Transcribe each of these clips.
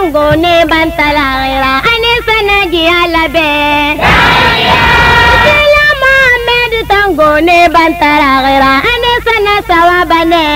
tangone bantalagira ane sanaji alabe Sela Mohamed tangone bantalagira ane sana sawabane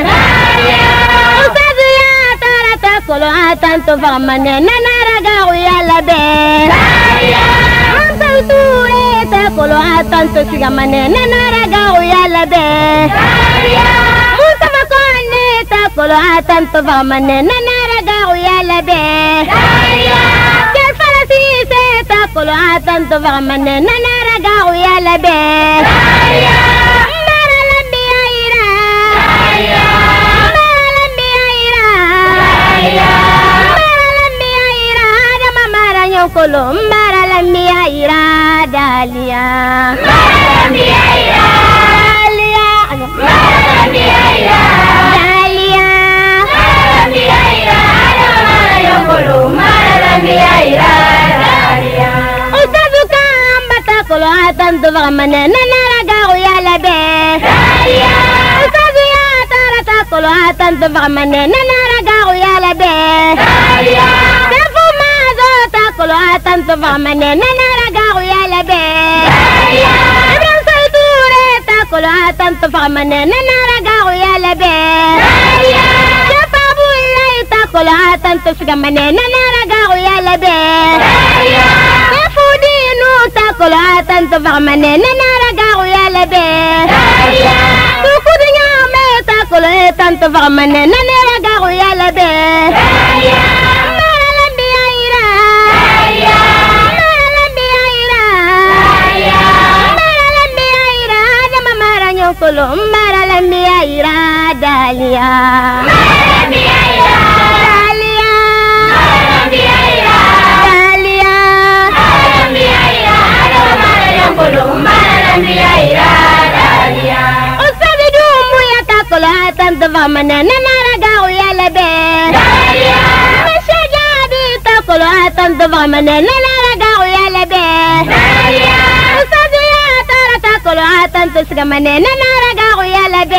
Usaziya tarata kolo atanto famane nanaraga uyalabe Mamsautu eta kolo atanto sigamane nanaraga uyalabe Mustafa kone ta kolo atanto famane nanaraga uyalabe Kelfarasi se ta kolo atanto famane nanaraga uyalabe Maralambi aira Maralambi aira Maralambi aira Dama maranyo kolo Maralambi aira Dalia Maralambi aira Dalia Maralambi aira Dalia Maralambi aira Dama maranyo kolo Maralambi aira Dalia Ustazu kambata kolo atanto famane nanaraga uyalabe Dalia Ustazu ya tarata kolo atanto famane nanaraga uyalabe Dalia Kefu mazo ta kolo atanto famane nanaraga uyalabe Dalia Ibrahim Saiture ta kolo atanto famane nanaraga uyalabe Dalia Kefa bulai ta kolo atanto sigamane nanaraga uyalabe Dalia Kefu dinu ta kolo atanto famane nanaraga uyalabe Dalia Tukudu nyame ta kolo atanto famane nanaraga uyalabe Dalia Maralambi aira Dalia Maralambi aira Dalia Maralambi aira Dama maranyo kolo Maralambi aira Dalia Maralambi aira Dalia Maralambi aira Dalia Maralambi aira Dama maranyo kolo Maralambi aira Dalia Ustadi dumu ya ta kolo atanto famane nanaraga uyalabe Dalia Mashajadi ta kolo atanto famane nanaraga uyalabe Dalia Ustadi ya tarata kolo atanto sigamane nanaraga uyalabe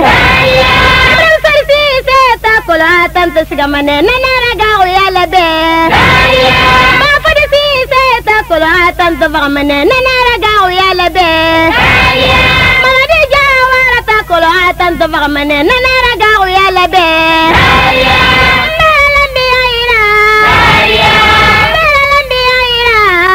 Dalia Ibrahim Sarisi se ta kolo atanto sigamane nanaraga uyalabe Dalia Mafadisi se ta kolo atanto famane nanaraga uyalabe Dalia Maladi Jawara ta kolo atanto famane nanaraga uyalabe Dalia Maralambi aira Dalia Maralambi aira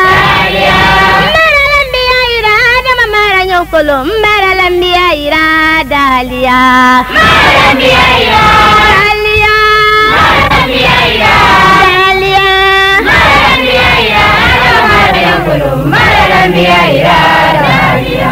Dalia Maralambi aira Dama maranyo kolo Maralambi aira Dalia Maralambi aira Dalia Maralambi aira Dalia Maralambi aira Dama maranyo kolo Maralambi aira Dalia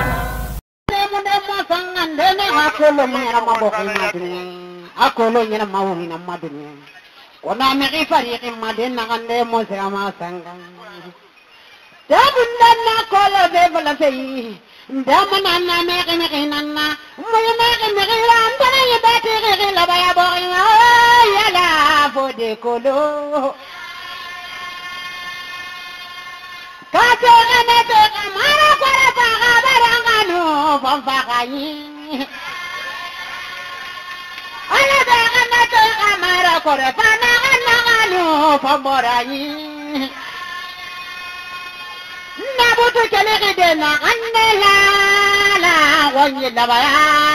Akolo nyina mawuni na maduni kona mi fariqi madina kande mo se ama sanga dabunda na kolo be bala sei ndamana na me kinanna mo me ran tana yebati ri la baya bo ya la fode kolo kato na te kamara kwara pa barangano famfakayi Ala daga na to kamara kore pana ngano pamorai na butu kele gide na annela la wanye labaya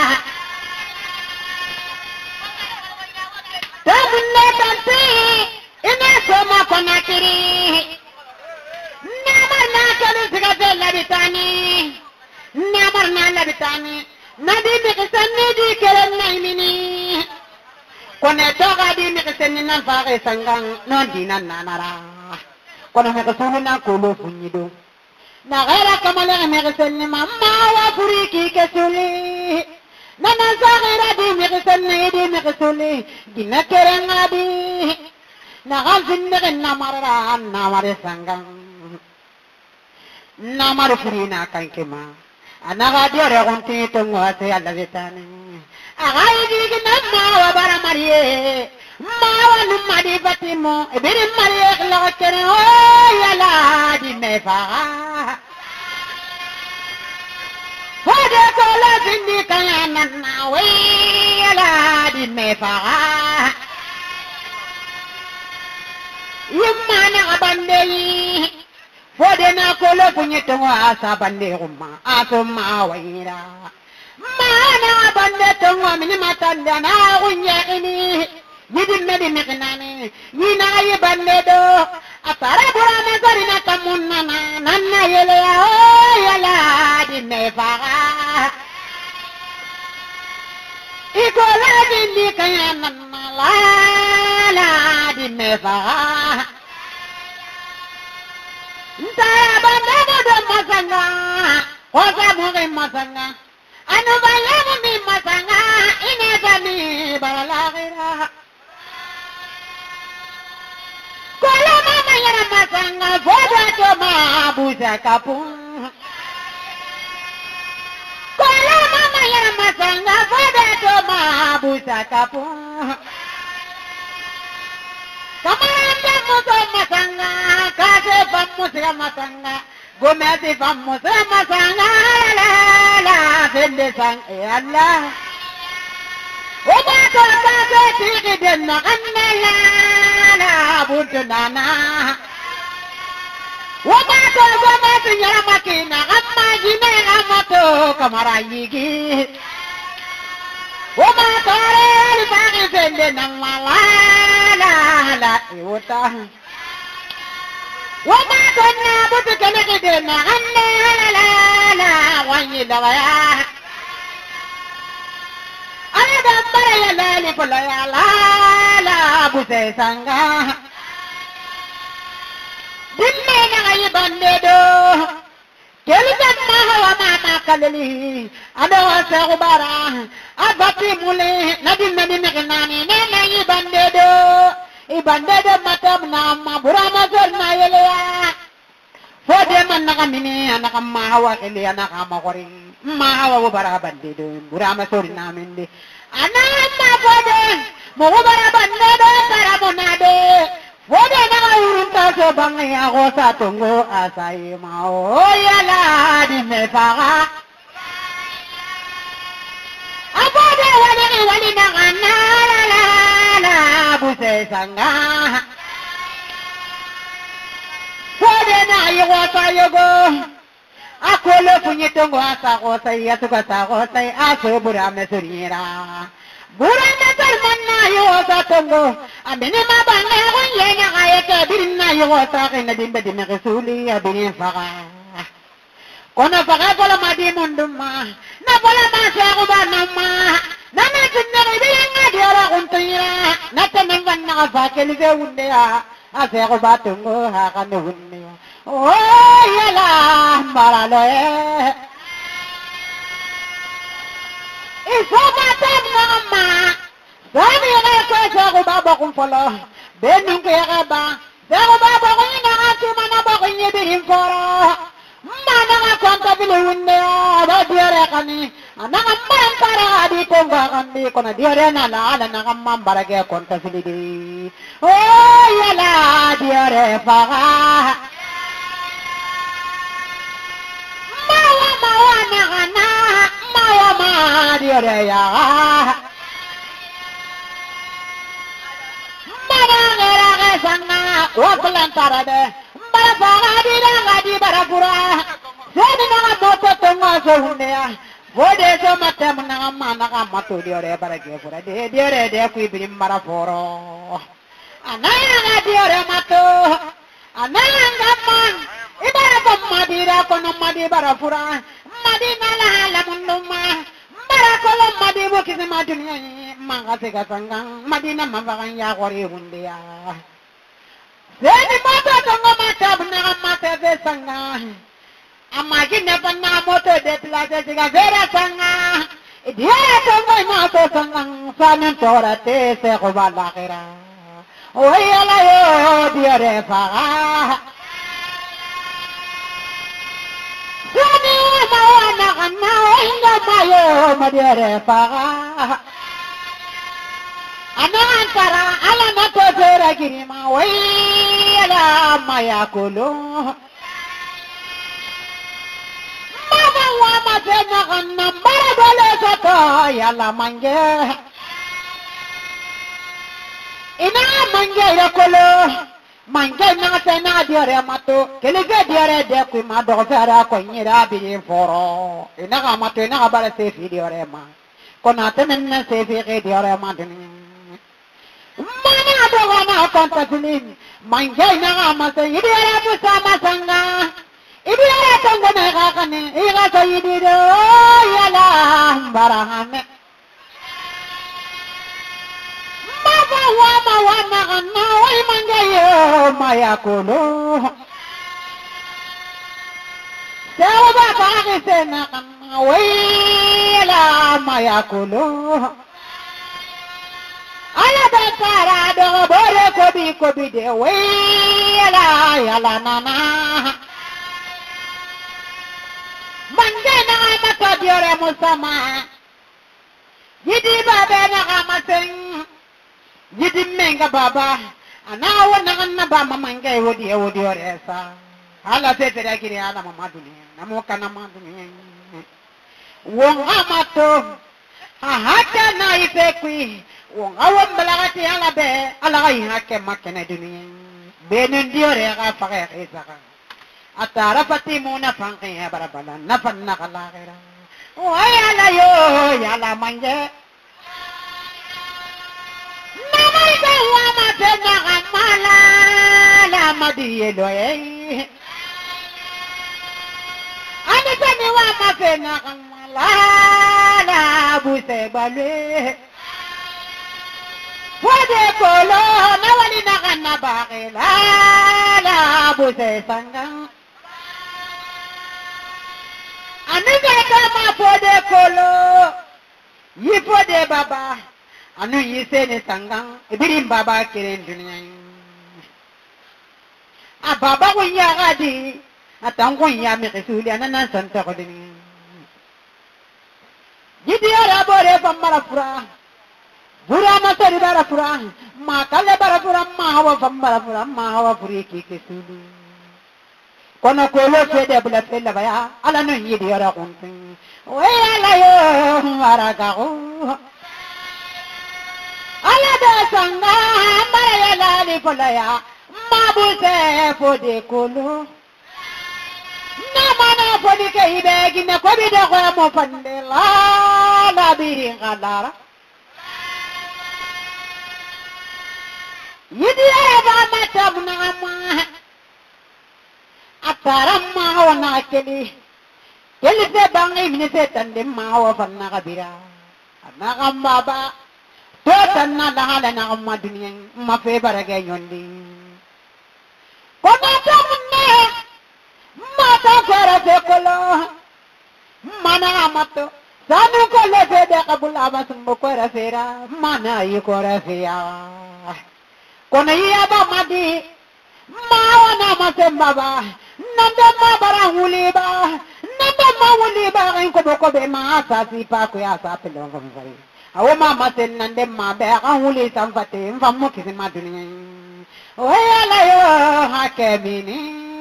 tamunne tanti ina soma konakiri namar na kele sigade labitani namar na labitani Nadi mikisani di keren na imini Kone toga di mikisani na fake sangang non di na nanara Kone mikisani na kulo funyido Na gara kamala mikisani mama wa puriki kesuli Nana sagira di mikisani Gina keren adi Na galfin mikin namara namare sangang Namare furina kankema Anaga diore konti tungo ate alla vetane. Agai digi namma wa bara marie. Mawa numadi batimo. Ebiri marie klo kere o yala di mefa. Hode kola zindi kayana nawe yala di mefa. Yimana abande fodena kolo kunyeto asa bande rumma asoma waira mana abande tongo mini matanda na kunye ini yidin medi mekinani yina yibande do atara burana zarina kamunna nanna yele yala dinne faga ikola dinni kayana la dinne faga ntaya bande do masanga kosa mugi masanga anu bayamu mi masanga inegani balalagira kola mama yara masanga foda to mabuza kapung kola mama yara masanga foda to mabuza kapung kamaranda muso masanga kase famusa masanga gometi famusa masanga la sende sang Allah oba to kase tiki denna annala la buntunana oba to gometi nyara makina amma jine amato kamarayigi oba to re fagi sende namala la iwota wama konna butu kelekide na anne la wanyi dawaya ala dambara ya lali pola ya la buse sanga dimme na ayi bande do kelikan ma hawa mama kaleli ado wasa kubara abati mule nadimme mekenani ne ayi bande do ibande de matam na burama zorna yeleya fode man naka mini anaka mahawa kele anaka makori mahawa bara bande de burama zorna mende anama fode mo bara bande de karamona de fode na urunta so bangi ako sa tungo asai mao yala di mefaga abode wali na kanala buse sanga fode na yota yogo akolo punyitongo asa kosai atuka sa kosai aso burame surira burame salmanna yota tongo amene mabanga kunyenya kayeke birina yota kena dimbe dime kesuli abini faga kono faga kola madi munduma na kola masa kubanama nana tunne biyenga diara kuntira natenenga na fakeli ve unde ya ase ko batungo ha kanu unne oh yala maralo isoma temna ma sami ko ko baba kumpolo benu ko yaba ko baba ko ina ati mana ba ko nyebirin foro mana konta bilu unne ba diara kani ananga mantara di tonga kandi kona diare na la na mambara ge konta silidi oh yala diare faga mawa na mawa ma diare ya mara ngera sanga wakulantara de mara faga di barapura jadi na moto tonga so hunea wode so matem na mana ka mato diore barage pura de diore de ku ibrim mara foro ananga diore mato ananga man ibara ko madira kono madi bara pura madi nala la munduma bara ko madi bo kisi madunya manga se gasangang madina mabagan ya gore hundia jadi moto tonga matem na mate ve sanga amagine panna moto de plaza siga vera sanga dia tongo moto sanga sanan torate se ko balakira oyala yo dia re faga sani mawana kana inga mayo madia re faga anantara ala nato zera girima oyala maya kolo wama tena kana mara dole soto yala mange ina mange ira kolo manje na ta na diore mato kele ke diore de ku ma do fara ko nyira bi foro ina ga mato ina ga bara se fi diore ma kona ta men na se fi ke diore ma dini mana do ga na konta filin manje na ga ma se diore bu sama sanga idiore tanga na ga kane iga sa idido yala barahane wama wana kana wai mangayo mayakulu sewa baba kisena kana wai la mayakulu ala bekara do bore kobi de wai la yala nana mangena mata diore musama yidi baba na kamasen yidi menga baba ana wana kanna ba mamanga wodi oresa ala tete akiri ala mama dunia namo kana mama dunia wong amato hata na ifekwi wong awam balagati ala be ala ga hake makene dunia benen diore ga faga isaka atara pati muna fanke ya barabala nafanna kala kira o ayala yo yala manje wama tena kamala la madielo ani tani wama tena kamala la buse balwe wade kolo na wali na kana bakela la buse sanga ani kama pode kolo yipode baba anu yise ne sangang ibirim baba kiren dunia a baba ko ya gadi atang ko ya me kesuli anana santa ko dini jidi ara bore pamara pura bura ma sari bara pura ma kale bara pura ma hawa pamara pura ma hawa puri ki kesuli kono ko lo fede bula fela baya ala no yidi ara kuntin we ala yo araka ko ala da sanga mara ya la ni polaya mabuse fode kolo na mana fodi ke ibe gine ko bi de ko mo pande la la bi ngala yidi ba mata na ma ataram ma wana keli se bangi mine se tande ma wa fanna kabira ana kambaba totanna dahala na amma dunia ma fe barage nyondi kono tamunne mata fara se kolo mana amato sanu kolo se de kabula basumbo ko rafera mana yi ko rafia kono ya ba madi ma wana masembaba nanda ma bara huliba nanda ma huliba ko be ma asasi pa ko ya sa pelo ngomari awo mama sen nande ma be ka huli samfate mfamu kisima dunia wala yo hakemini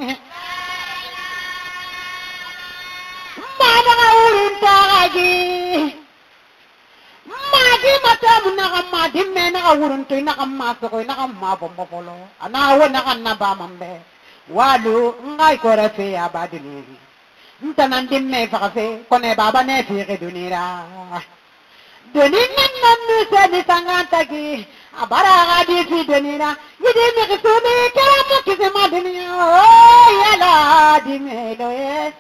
mama ka urunta gaji madi matamu na madi mena ka urunto na ka masoko na ka mabombo polo ana wo na ka naba mambe walu ngai ko rafe ya badini ntanande me fa fe kone baba ne fi ke dunira donina nanu seni sanganta ki abara gadi fi donina yidi mi kisuni karamu kisema dunia oh yala di melo yes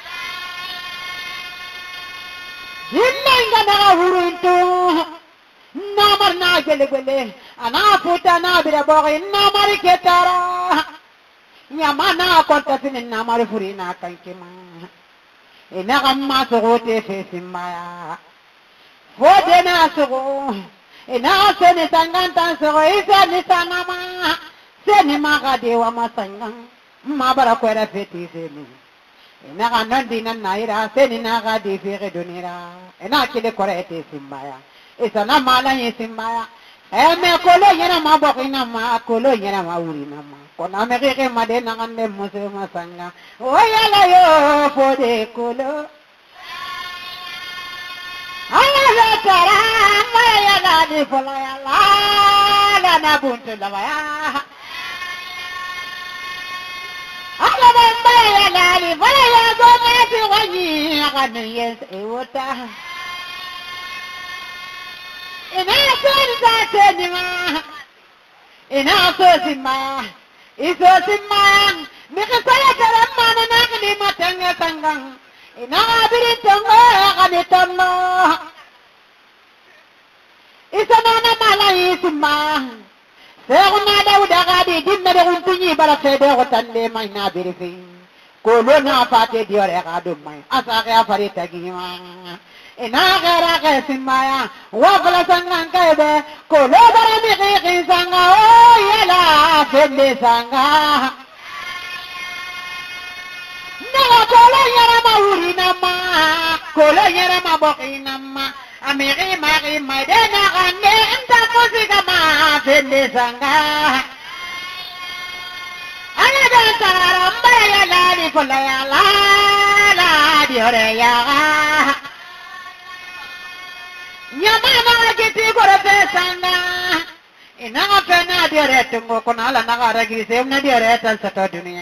yinga na huruntu namar na gele ana puta na bira bogi namar ketara nyamana konta sinin namar furina kankima ina kamma sogote fesimaya fode na sogo ina seni sanganta sogo isa ni sanama seni magade wa masanga mabara kwera feti seni ina kanandi na naira seni na gade fere donira ina kile korete simbaya isa na mala yesimbaya eme kolo yena maboko ina ma kolo yena mauri na ma kona mekeke madena ngande mose masanga oyala yo fode kolo ayala tara maya la di fola ya la na buntu la ya bambaya lali fala ya gometi wani akanu yes ewota ina son sa tenima ina so sima iso sima mikasaya karamana nakni matanga tangang ina abiri tongo akani tonno isa nana malai sima Seguna Dauda gadi dinna de untunyi bara fede ko tande mai na birifi ko lo na fate diore ka do mai asa ka fari tagima ina gara ka simaya wa bala sangan ka be ko lo bara mi ki sanga o yala fende sanga na ko lo yara ma uri na ma ko lo yara ma boki na ma amiri mari madena kande enta musika ma fende sanga ala dan saramba ya lali fola ya la diore ya nyama na kiti gore pe sanga ina pena diore tungo konala na gara gise na diore tan sata dunia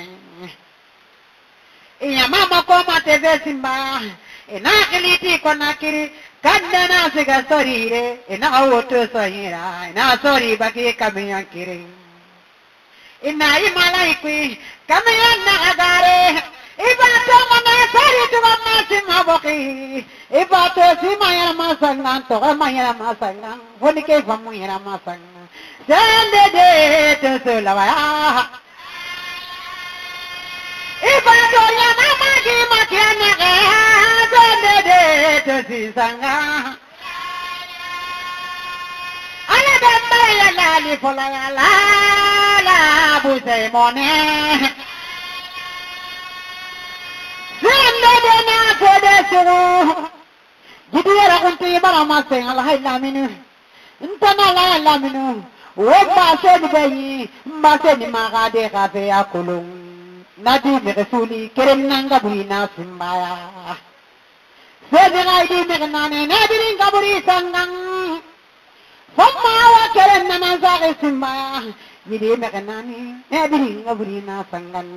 nyama ma ko ma teve simba ina kiliti kona kiri Kandana siga sorry re, ina auto sahira, ina sorry baki kamiyan kiri. Ina imalai kui, kamiyan nakagare. Ibato mana sorry tuwa masima boki. Ibato simaya masangan, toka maya masangan. Honi ke famuyira masangan. Sende de to sulawaya. Ibato ya mama ki makiana ke. To si sanga ala damba ya lali fola ya la buse mone sende de na fode suru jidira kunti bara maseng ala hay laminu intana la laminu wo ba se ni bayi ba se ni magade ka fe akulung nadi me resuli kerem nanga buina simbaya Sebenarnya di mekanane nadirin kaburi sangang, semua keren nama saya semua. Jadi mekanane nadirin kaburi na sangang.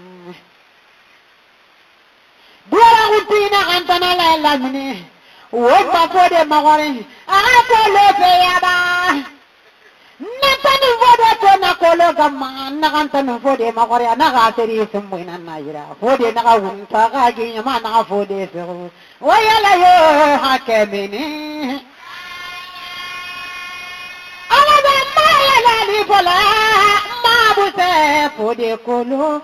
Dua orang utina kantana lala mene, wabah kode mawari, aku lepe ya ba. Natanu kode to nakolo gamma, nakantanu kode mawari, nakaseri semua nanaira, kode nakawunta kagi nyama nakafode seru. Wayala yo hakemini ala da mayala ni bola mabuse fode kolo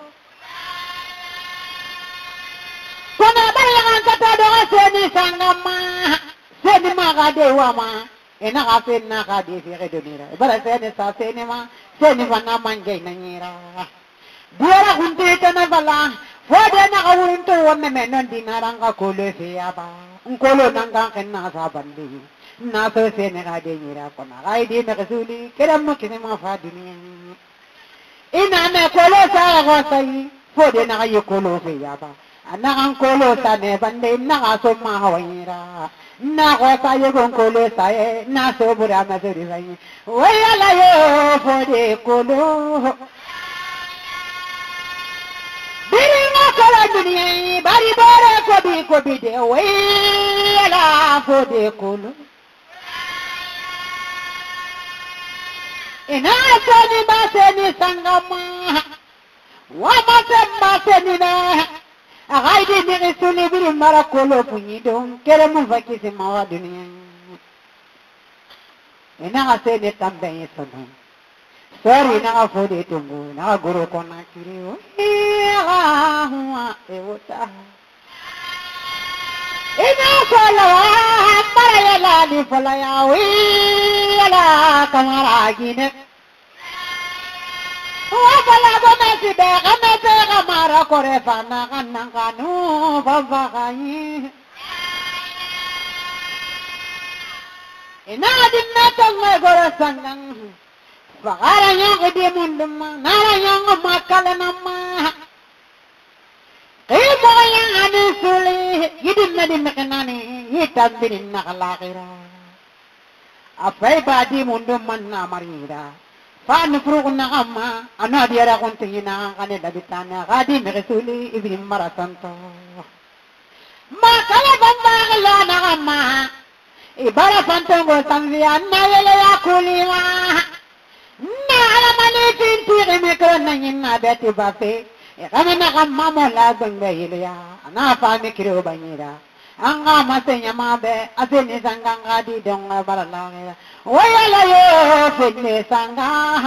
kona bayangan kata doa seni sangama seni magade wama ena kafe na kadi fi redonira bara seni sa seni ma seni wana mangai nanyira buara kunti tana bala Fode na kawunto wame menon dinarang ka kulo siya ba. Ang kulo nanggang kinasa bandi. Naso siya nakade nira ko na. Kaya di nakasuli. Kaya mo kinima fadi niya. Inane kulo sa ako sa'y. Fode na kayo kulo siya ba. Anak ang kulo sa ne bandi. Nakasumahaway nira. Nako sa'yo kung kulo sa'y. Nasobura masuri sa'y. Wayalayo fode kulo. Kala dunia bari bare kobi de wela fode kulu ina sani baseni sangama wa baseni na agaidi ni suni biri mara kolo punyido kere mu fakisi mawa dunia ina asene tambe yesono Sorry na fode tungu na guru kona kiri ewota ina sala para yala di fala ya wi yala kamara gine wa fala go mesi de kamete kamara kore fana kanang kanu baba kai ina dinna tanga gora sangang Bakara yang kedi munduma, nara yang makala nama. Ibu yang anu suli, hidup nadi mekenani, hitam binin nakalakira. Apa ibadi munduma namarira, fan furu na kama ana diara kontingina kane dabitana kadi meresuli ibni marasanto makala bamba la na kama ibara fantongo tanzia na yele ya kulima na ala malikin tiri mekrona nyina beti bafe kama na kama mola ganga ya ana fa mikiro banyira anga masenya mabe aseni sanganga di donga baralanga wayala yo fitne sanga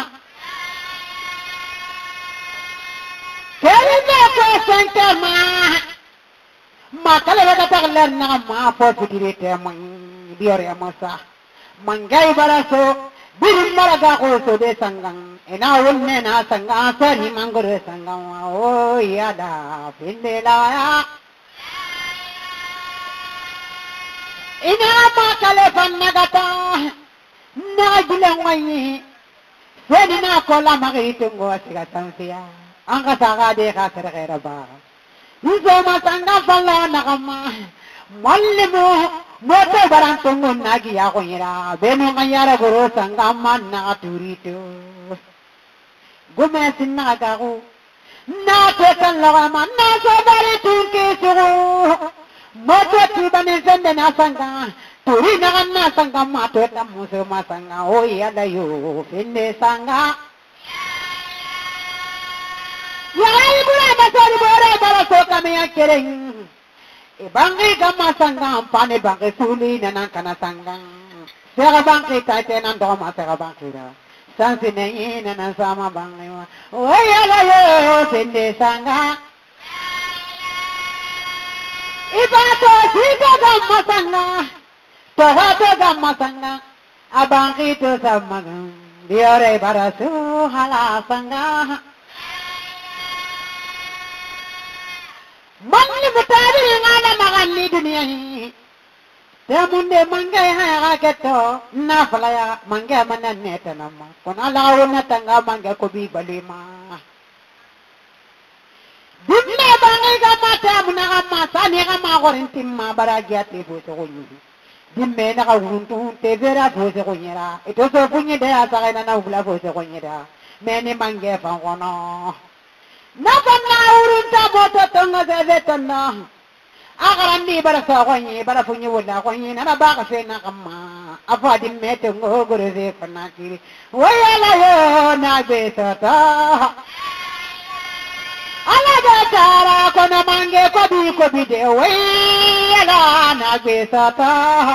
kelme ko santama makala baka taglar na ma po fitirete man diore amasa mangai baraso birin maraga ko so de sangang ena wonne na sanga sani mangore sangang o yada fitne la ina makale fannagata nagilan wayi seni na kola magitungo asiga tansiya anga saga de ka serera ba nizo masanga falla nakama mallimu moto barantungo nagi ya koyira beno ngayara goro sanga manna turito gume sinna gago na tetan lawa manna so bari tunke suru moto tibane sende na sanga turi na sanga mato tamu so masanga o ya da yo fende sanga ya ibura basari bora bara so kame ya kereng e bangi gama sanga pane bangi suli na kana sanga sega bangi tate na ndo ma sega bangi da sanse ne na sama bangi o ya da yo fende sanga ibato siga gamma sanga tohato gamma sanga abangi to samaga diore barasu hala sanga mangli mutari ngana magani dunia hi temunde mangai ha keto na falaya mangai manane tanama kona lawna tanga mangai ko bi balima dimne bangai ga mata muna ga masa ne ga ma gorin timma baragia te bo to gonyu dimme na ga wuntu te vera bo se gonyera ito so punye de asa ga na ugla bo se gonyera mene mange fa gono na banna urunta bo to tonga de vetonna agaran ni bara so gonyi bara punye wala gonyi na ba ga se na kama afa dimme te ngo gore de fana kiri wayala yo na be sata ala da tara kono mange ko bi de we ala na besata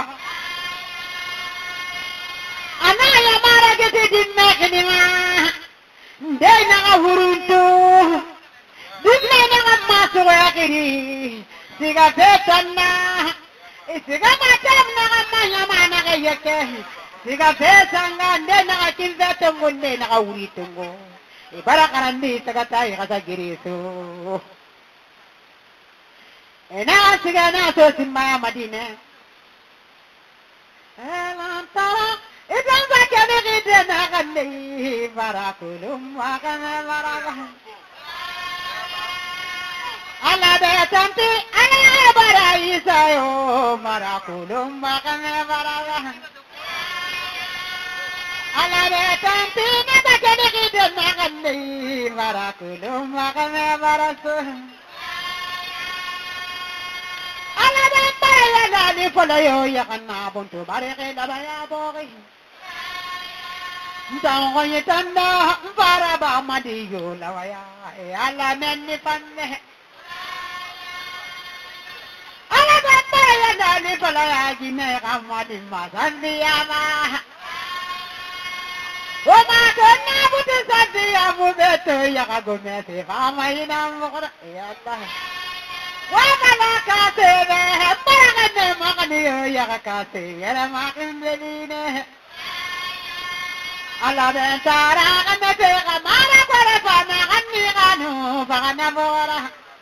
ana ya mara ke dinna kinima de na huruntu dinna na maso ya kiri siga fetanna siga matam na manya mana ke yake siga fesanga de na kinza tongonde na huritungo ibara karandi tagatai kasa girisu ena sigana so simma madina elantara idan zakane gide na kanne barakulum wakana baraka ala de tanti ala barai sayo barakulum wakana baraka ala de tanti na zakane gide na kanne barakulum wakana barasu ala de baya dali folayo yakana buntu bareke da baya bogi ntango yetanda bara ba madiyo lawaya ala menni panne ala de baya dali folaya gine kamadi masandi ama Oma kena butuh sadi amu betul ya kagumnya si fama ina mukra ya Allah. Wama la kasih deh, parangan makan dia ya kasih ya makin beline. Allah bentara kan betul kamara pada fana kan ni kanu fana mukra.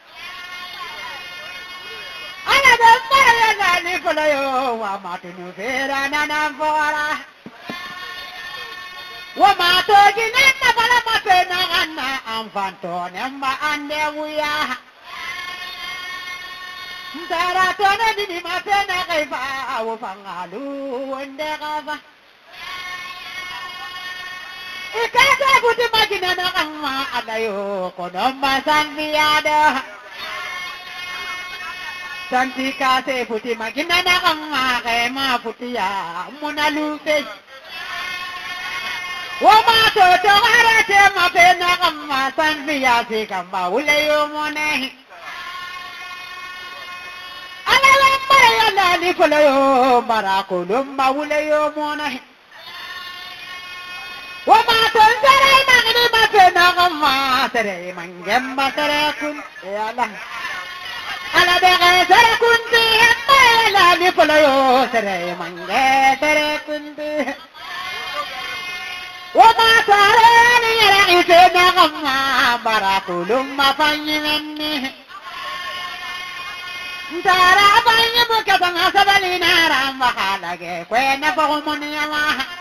Allah bentara ya nani fulayo wama tunu fera nana mukra. Wama togi nena bala mapena kana amfanto nemba ande wuya. Ntara tona dini mapena kaifa awu fangalu wende kafa. ikata buti magina na kama adayo kono masandiada santi kase buti magina na kama kema putia munalupe wama to harate mapena kama sandiya se kama uleyo mone ala wamba ya ni koloyo barakulum mawuleyo mone wama tonsarai magni mapena kama sere mangemma sere kun ala ala bege sere kun ti hemma ala ni koloyo sere mange sere kun ti wama sarani yara isena kama barakulum mafanyinni ntara banyi mukatanga sabalina ramba halage kwena pagumuni yama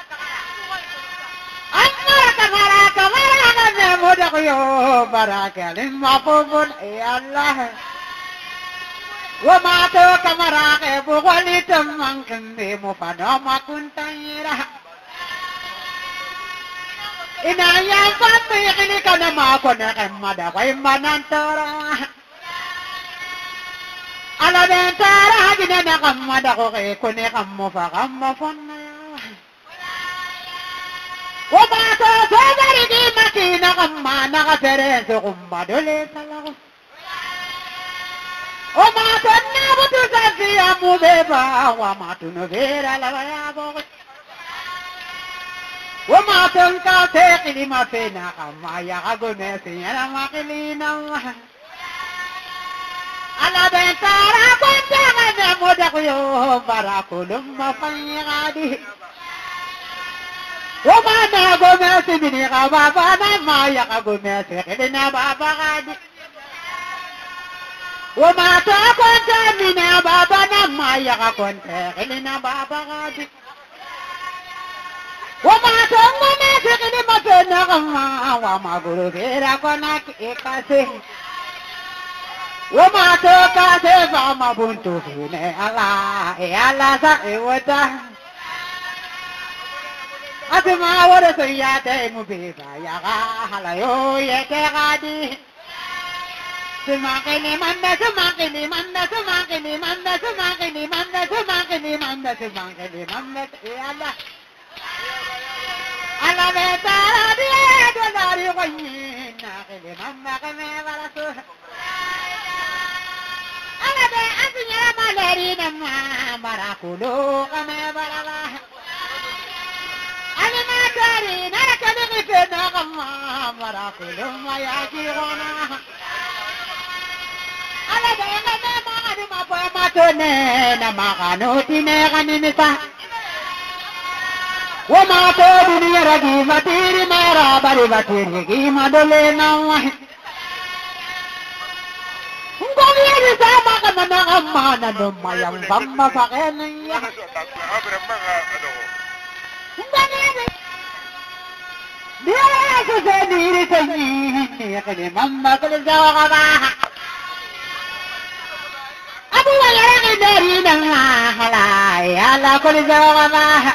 Maraka ne modak yo baraka lima pun ya Allah wa ma to kamara ke bukhali tamang kende mo padama kuntaira ina ya pati kini kana ma ko na kamada kai manantara ala bentara gina na kamada ko ke ko ne kammo fa kammo fonna وبعث صدري مكينة غما نغفرين سغما دولي سلغ وبعث النابط سفي أمو بيبا وما تنفير لغيا بغي وما تنكاسي لما فينا غما يغاقو نسي أنا ما قلينا على بنتارا كنت غنى مدقيو براكو لما فنغادي وما نغمس مني غبابانا ما يغمس خلنا بابا غادي وما تكنت من بابانا ما يغمس خلنا بابا غادي وما تغمس خلنا بنا غما وما غرغيرا كنك إكاسي وما تكاسي فما بنتو فيني الله يا الله سأيوتا Asma wara sayate mubeba ya halayo yete gadi semakini manda ya Allah ala betara dia dolari wayna kene manda kene barasu ala be asinya maleri nama barakulu kame barala أنا داري نركض غفنا غما مراكل ما يجيونا أنا دعنا ما غني ما فما تنين ما غنوتي نغني نسا وما تبني رجي فتير ما رابر فتير كي ما دلنا قوم يا نسا ما غنى غما ندم ما ينفم فقني dia sendiri sendiri kene mama kene jawa abu wayang dari nang halai ala kene jawa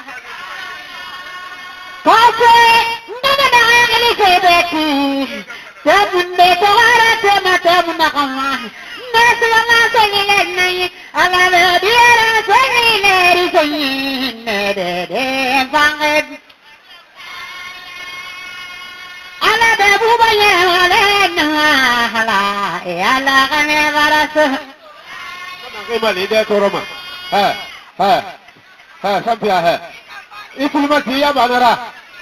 kase ndana na kene sebeki sebunde to ara tema tema kama nasla nasile nai ala dia sendiri sendiri de banget ala bebu bayana ala ala kane baras ke mali de toroma ha sampia ha ikulmati ya banara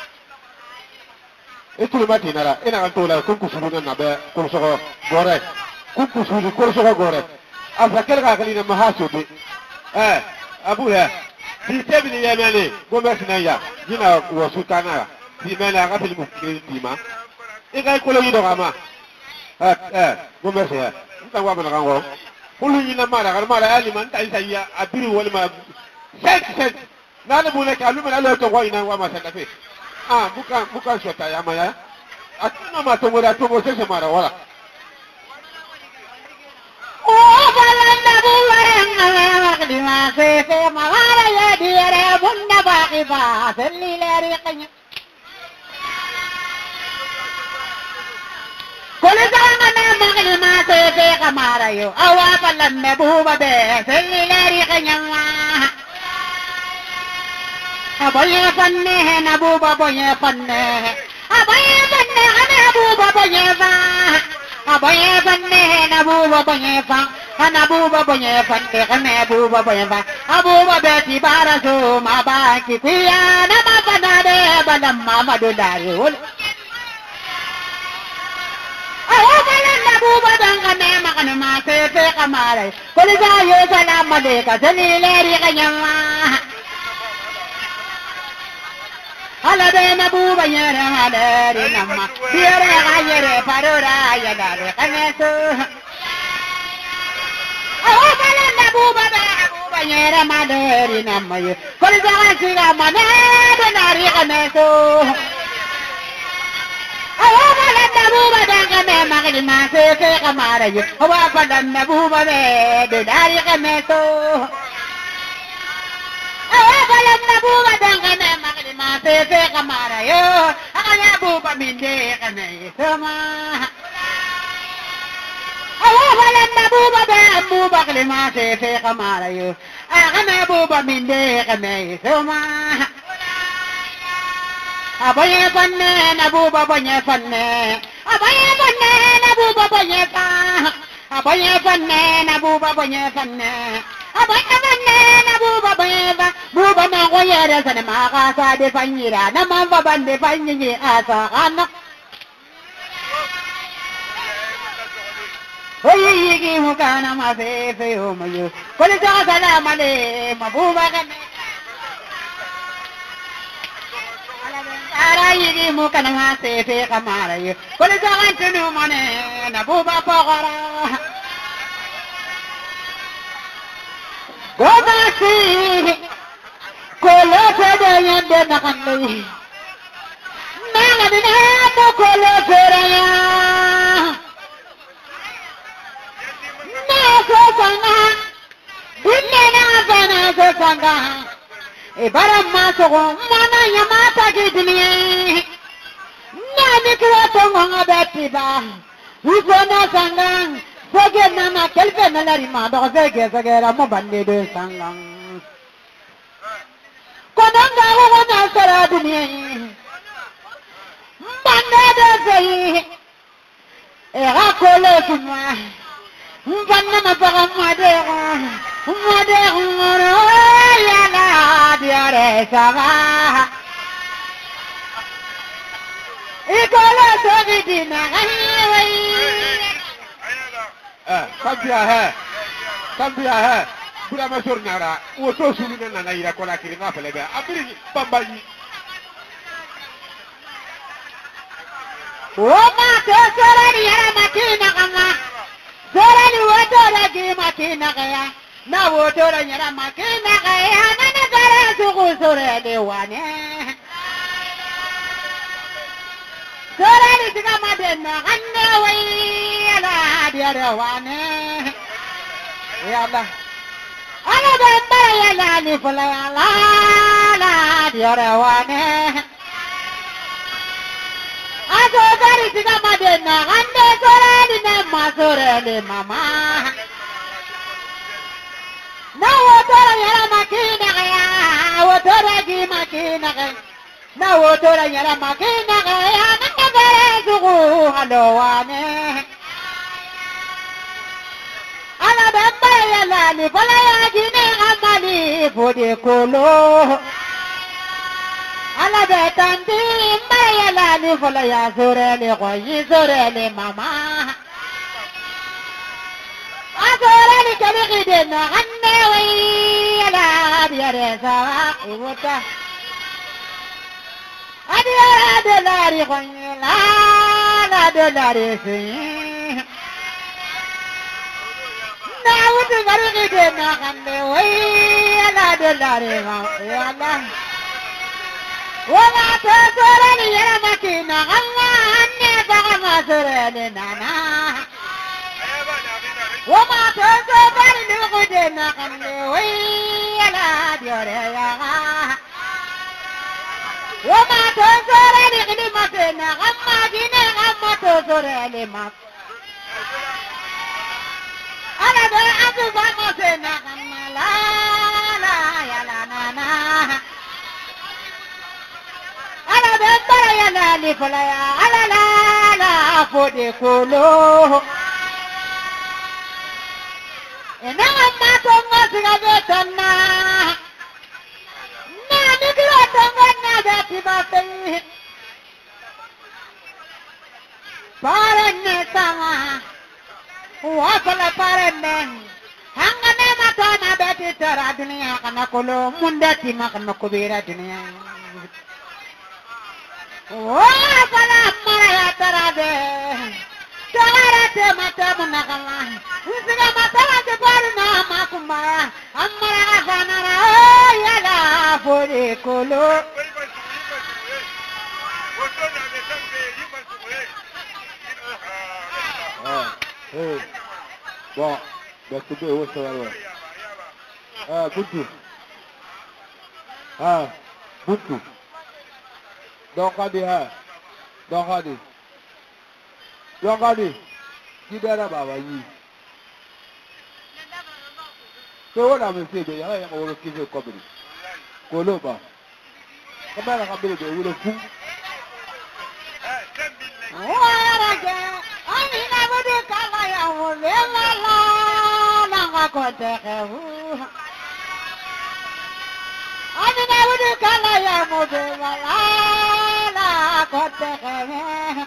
ikulmati nara ina kan tola kunku sunu na be kurso gore kunku sunu kurso gore afakir ka kalina mahasubi abu ya di tebili ya mele gomes na ya jina wasutana di mele ka filmu kirima ikai kolo yido kama gomes ya nta wa mana kango kulu yina mara kan mara ali man ta isa ya abiru wal ma set nana bune ka lu mena lo to ko ina wa ma sa tafe bukan shota ya maya atuna ma to ngora to go se mara wala oh balanda bulang ala di mase se mala ya dire bunda baki ba selli leri kanya كل زمان مغني ما سيفي قماريو أوا فلن بوبا بيس اللي لاري قنيما أبوي فنه نبوبا بوي فنه أبوي فنه نبوبا بوي فنه أبوي فنه نبوبا بوي فنه نبوبا بوي فنه نبوبا بوي فنه أبوبا بيتي بارسو ما باكي فيا نما فنادي بلما مدوداري Abu badang kane makan mase pe kamare kol jayo salam aleka selileri kanyama ala de nabu bayere madere namma biere gayere parora ya dare kaneso awu balan nabu bayere madere namma kol jayo siga manade nari kaneso Nabu badang kame makin masih ke kamar aja. Awak badan nabu badang dari kame tu. Awak badan nabu badang kame makin masih ke kamar aja. Akan nabu paminde kame sama. Awak badan nabu makin masih ke kamar aja. Akan nabu paminde kame sama. Abaye fanne nabu babanye fanne abaye fanne nabu babanye fa abaye fanne nabu babanye fanne abaye fanne nabu babanye fa buba na goyere sane maka sa de fanyira na mamba bande fanyi asa kana oyi gi mukana ma fe fe o mayo kole sa salama le mabuba kana Arayi muka na mase fe kamara ye kole jangan tenu mane na buba pagara gobasi kole fede yende nakandai nanga dina mo kole feraya na so sanga dinne na bana so sanga Ibaram masuk mana yang mata gini, nani kira tongong abati bah, ujona sanggang, seger nama kelpe nalari mado seger amu bande de sanggang. Konang gawo kona sara dunia, bande de sei, kole semua, bande mapakam madera. Made umro ya la diare sama ikola sogidina anyway Sambia hai bura masur nara wo to suluna na ira kola kiringa pelebe abiri bambayi o ma to sorani yara makina kama sorani wo to lagi makina kaya na wotora nyara makina kaya nana kare suku sore dewane sore ni tiga madena kanne wai ala dia dewane ya Allah ala bambara ya la ni fala la dia dewane aso kare tiga madena kanne sore ni nama sore ni mama na wotora yara makina kaya wotora gi makina kaya na wotora yara makina kaya nanga kare suku halowane ala bamba ya lali pala ya gine amali fudi kolo ala betandi mba ya lali pala ya sorele koyi sorele mama Asorani kali kidena anne wai ala diare sawa iwota adiara de lari koyla la de lari si na wutu kali kidena anne wai ala de lari ma ala wala tasorani yara makina amma anne baka sorani nana Wama tozo bari nukude nakande wiyala diore yaga. Wama tozo bari kini mate na amma gine amma tozo rele mak. de abu sama sena kamala la ya la na na ala de bara ya na ni fala ya ala la la fode kolo ena amma to ngasiga betana na ni kira tonga na de tibate parenne sama wafala parenne hangane matana beti tara dunia kana kolo mundati makana kubira dunia wafala mara ya tara de tara te mata munakala usiga mata te parna makumaya amara kanara yala fori kolo Hey, bon, back to the what's the other? Buntu. Buntu. Dongkadi ha. Dongkadi. Dongkadi. Kidara baba yi. So what I'm saying, I am all kids of comedy. Koloba. Kamera kabili be wulo fu. Ani na bude kala ya wole la la na ngakote kehu. Ani na bude kala ya mode la la na kote kehu.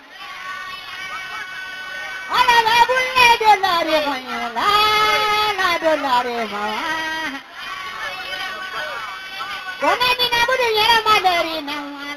Ala la bulle dolari moya la la dolari moya. Kona ni na bude yara madari na.